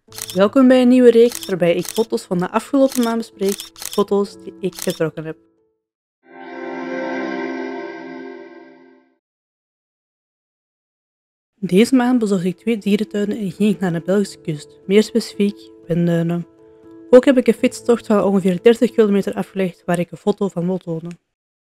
Welkom bij een nieuwe reeks waarbij ik foto's van de afgelopen maand bespreek, foto's die ik getrokken heb. Deze maand bezocht ik 2 dierentuinen en ging ik naar de Belgische kust, meer specifiek Wenduinen. Ook heb ik een fietstocht van ongeveer 30 kilometer afgelegd waar ik een foto van wil tonen.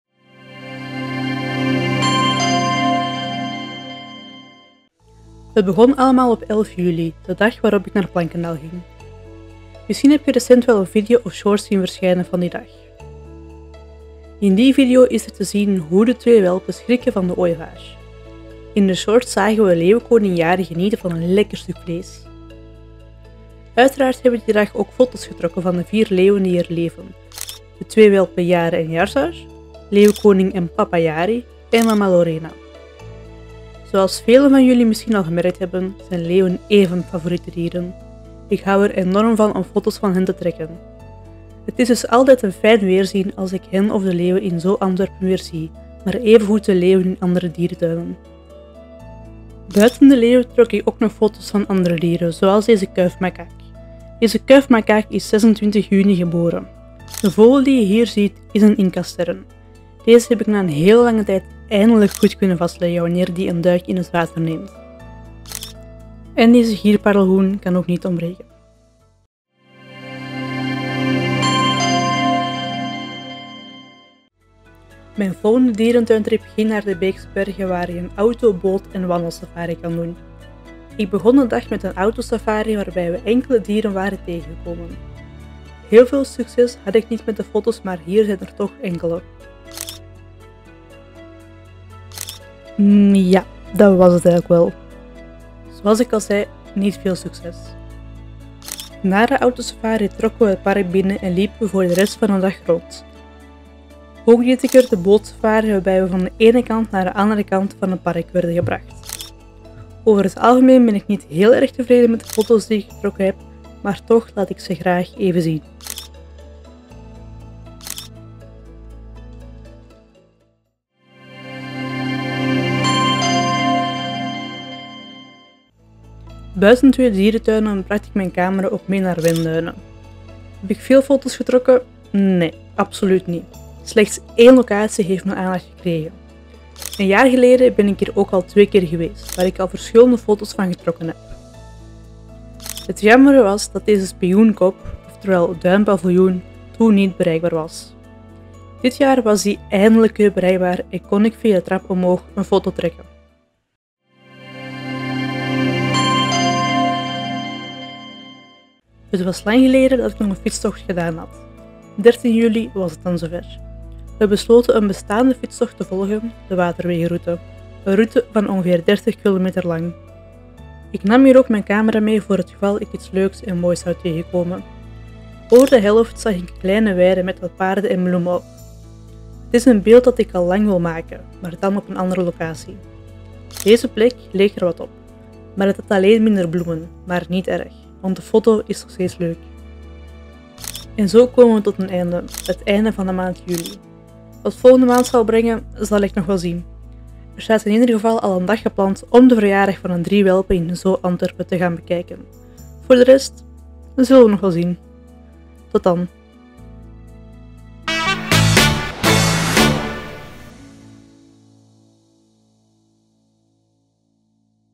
Het begon allemaal op 11 juli, de dag waarop ik naar Plankendael ging. Misschien heb je recent wel een video of short zien verschijnen van die dag. In die video is er te zien hoe de 2 welpen schrikken van de ooievaar. In de short zagen we leeuwenkoning Jari genieten van een lekker stuk vlees. Uiteraard heb ik die dag ook foto's getrokken van de 4 leeuwen die er leven. De 2 welpen Jari en Jarzar, leeuwenkoning en papa Jari en mama Lorena. Zoals velen van jullie misschien al gemerkt hebben, zijn leeuwen even favoriete dieren. Ik hou er enorm van om foto's van hen te trekken. Het is dus altijd een fijn weerzien als ik hen of de leeuwen in zo Antwerpen weer zie, maar evengoed de leeuwen in andere dierentuinen. Buiten de leeuwen trok ik ook nog foto's van andere dieren, zoals deze kuifmakaak. Deze kuifmakaak is 26 juni geboren. De vogel die je hier ziet is een Inca-sterren. Deze heb ik na een heel lange tijd eindelijk goed kunnen vastleggen wanneer die een duik in het water neemt. En deze gierparelhoen kan ook niet ontbreken. Mijn volgende dierentuintrip ging naar de Beeksbergen waar je een auto, boot en wandelsafari kan doen. Ik begon de dag met een autosafari waarbij we enkele dieren waren tegengekomen. Heel veel succes had ik niet met de foto's, maar hier zijn er toch enkele. Ja, dat was het eigenlijk wel. Zoals ik al zei, niet veel succes. Na de autosafari trokken we het park binnen en liepen we voor de rest van de dag rond. Ook deed ik er de bootsafari waarbij we van de ene kant naar de andere kant van het park werden gebracht. Over het algemeen ben ik niet heel erg tevreden met de foto's die ik getrokken heb, maar toch laat ik ze graag even zien. Buiten 2 dierentuinen bracht ik mijn camera ook mee naar Wenduinen. Heb ik veel foto's getrokken? Nee, absoluut niet. Slechts 1 locatie heeft mijn aandacht gekregen. Een jaar geleden ben ik hier ook al 2 keer geweest, waar ik al verschillende foto's van getrokken heb. Het jammer was dat deze spioenkop, oftewel duimpaviljoen, toen niet bereikbaar was. Dit jaar was die eindelijk weer bereikbaar en kon ik via de trap omhoog een foto trekken. Het was lang geleden dat ik nog een fietstocht gedaan had. 13 juli was het dan zover. We besloten een bestaande fietstocht te volgen, de Waterwegenroute. Een route van ongeveer 30 kilometer lang. Ik nam hier ook mijn camera mee voor het geval ik iets leuks en moois zou tegenkomen. Over de helft zag ik een kleine weide met wat paarden en bloemen op. Het is een beeld dat ik al lang wil maken, maar dan op een andere locatie. Deze plek leek er wat op, maar het had alleen minder bloemen, maar niet erg, want de foto is nog steeds leuk. En zo komen we tot een einde, het einde van de maand juli. Wat volgende maand zal brengen, zal ik nog wel zien. Er staat in ieder geval al een dag gepland om de verjaardag van een 3 welpen in Zoo Antwerpen te gaan bekijken. Voor de rest, zullen we nog wel zien. Tot dan.